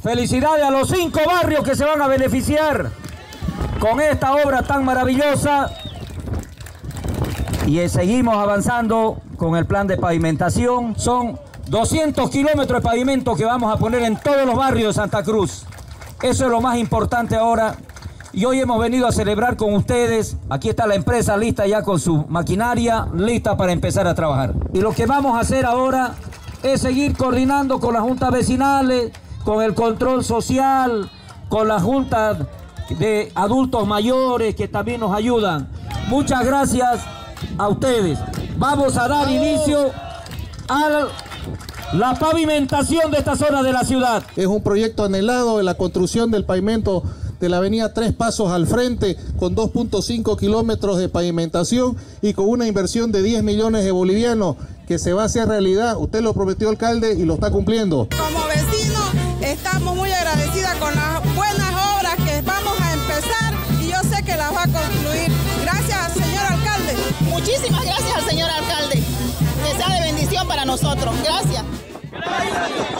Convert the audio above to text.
Felicidades a los 5 barrios que se van a beneficiar con esta obra tan maravillosa. Y seguimos avanzando con el plan de pavimentación. Son 200 kilómetros de pavimento que vamos a poner en todos los barrios de Santa Cruz. Eso es lo más importante ahora. Y hoy hemos venido a celebrar con ustedes. Aquí está la empresa lista ya con su maquinaria, lista para empezar a trabajar. Y lo que vamos a hacer ahora es seguir coordinando con las juntas vecinales, con el control social, con las juntas de adultos mayores que también nos ayudan. Muchas gracias a ustedes. Vamos a dar inicio a la pavimentación de esta zona de la ciudad. Es un proyecto anhelado de la construcción del pavimento de la avenida Tres Pasos al Frente, con 2.5 kilómetros de pavimentación y con una inversión de 10 millones de bolivianos que se va a hacer realidad. Usted lo prometió, alcalde, y lo está cumpliendo. Como vecinos estamos muy agradecidas con las buenas obras que vamos a empezar y yo sé que las va a concluir. Gracias, señor alcalde. Muchísimas gracias al señor alcalde. Que sea de bendición para nosotros. Gracias.